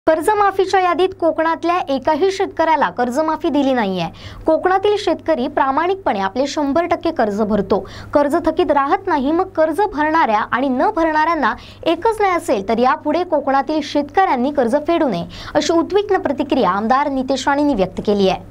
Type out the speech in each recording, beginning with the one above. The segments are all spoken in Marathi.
कर्जमाफीच्या यादीत कोकणातल्या एकाही शेतकऱ्याला कर्जमाफी दिली नाहीये। कोकणातील शेतकरी प्रामाणिकपणे आपले 100% कर्ज भरतो, कर्ज थकीत राहत नाही। मग कर्ज भरणाऱ्या आणि न भरणाऱ्यांना एकच नाही असेल तर यापुढे कोकणातील शेतकऱ्यांनी कर्ज फेडू नये, अशी उद्विग्न प्रतिक्रिया आमदार नितेश राणेंनी व्यक्त केली आहे।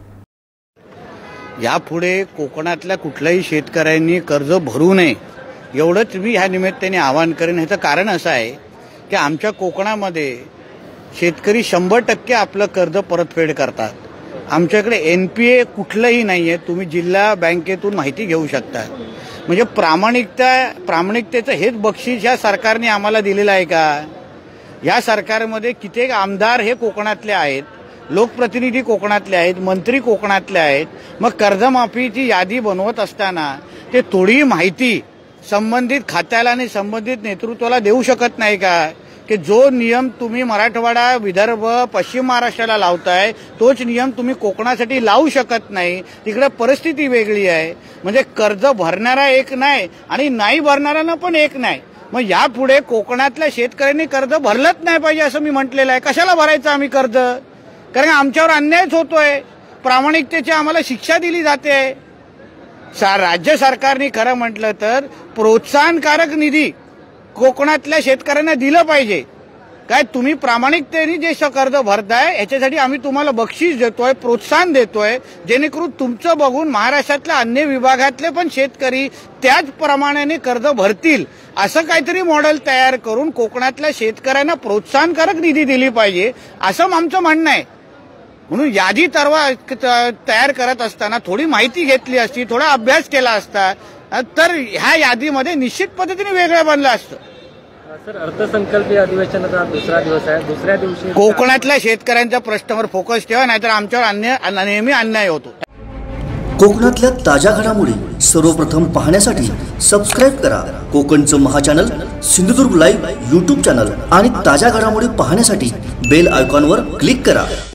यापुढे कोकणातल्या कुठल्याही शेतकऱ्यांनी कर्ज भरू नये एवढंच मी ह्या निमित्ताने आवाहन करेन। ह्याचं कारण असं आहे की आमच्या कोकणामध्ये शेतकरी 100% आपलं कर्ज परतफेड करतात। आमच्याकडे NPA कुठलंही नाहीये, तुम्ही जिल्हा बँकेतून माहिती घेऊ शकता। म्हणजे प्रामाणिकतेचं हेच बक्षीस या सरकारने आम्हाला दिलेलं आहे का? या सरकारमध्ये कित्येक आमदार हे कोकणातले आहेत, लोकप्रतिनिधी कोकणातले आहेत, मंत्री कोकणातले आहेत। मग कर्जमाफीची यादी बनवत असताना ते थोडी माहिती संबंधित खात्याला आणि संबंधित नेतृत्वाला देऊ शकत नाही का? की जो नियम तुम्ही मराठवाडा, विदर्भ, पश्चिम महाराष्ट्राला लावताय तोच नियम तुम्ही कोकणासाठी लावू शकत नाही। तिकडे परिस्थिती वेगळी आहे। म्हणजे कर्ज भरणारा एक नाही आणि नाही भरणाऱ्यांना पण एक नाही। मग यापुढे कोकणातल्या शेतकऱ्यांनी कर्ज भरलंच नाही पाहिजे असं मी म्हटलेलं आहे। कशाला भरायचं आम्ही कर्ज? कारण आमच्यावर अन्यायच होतोय, प्रामाणिकतेची आम्हाला शिक्षा दिली जाते। राज्य सरकारने खरं म्हटलं तर प्रोत्साहनकारक निधी कोकणातल्या शेतकऱ्यांना दिलं पाहिजे। काय तुम्ही प्रामाणिकतेने जे कर्ज भरताय याच्यासाठी आम्ही तुम्हाला बक्षीस देतोय, प्रोत्साहन देतोय, जेणेकरून तुमचं बघून महाराष्ट्रातल्या अन्य विभागातले पण शेतकरी त्याच प्रमाणाने कर्ज भरतील असं काहीतरी मॉडेल तयार करून कोकणातल्या शेतकऱ्यांना प्रोत्साहनकारक निधी दिली पाहिजे असं आमचं म्हणणं आहे। म्हणून यादी तयार करत असताना थोडी माहिती घेतली असती, थोडा अभ्यास केला असता तर ह्या यादीमध्ये निश्चित पद्धतीने वेगळं बनलं असतं। सर, अर्थसंकल्पीय अधिवेशनाचा दुसरा दिवस आहे, दुसऱ्या दिवशी कोकणातल्या शेतकऱ्यांच्या प्रश्नावर फोकस ठेवा, नाहीतर आमच्यावर नेहमी अन्याय होतो। कोकणातल्या ताज्या घडामोडी सर्वप्रथम पाहण्यासाठी सबस्क्राईब करा कोकणचं महाचॅनल सिंधुदुर्ग लाईव्ह YouTube चॅनल आणि ताज्या घडामोडी पाहण्यासाठी बेल आयकॉनवर क्लिक करा।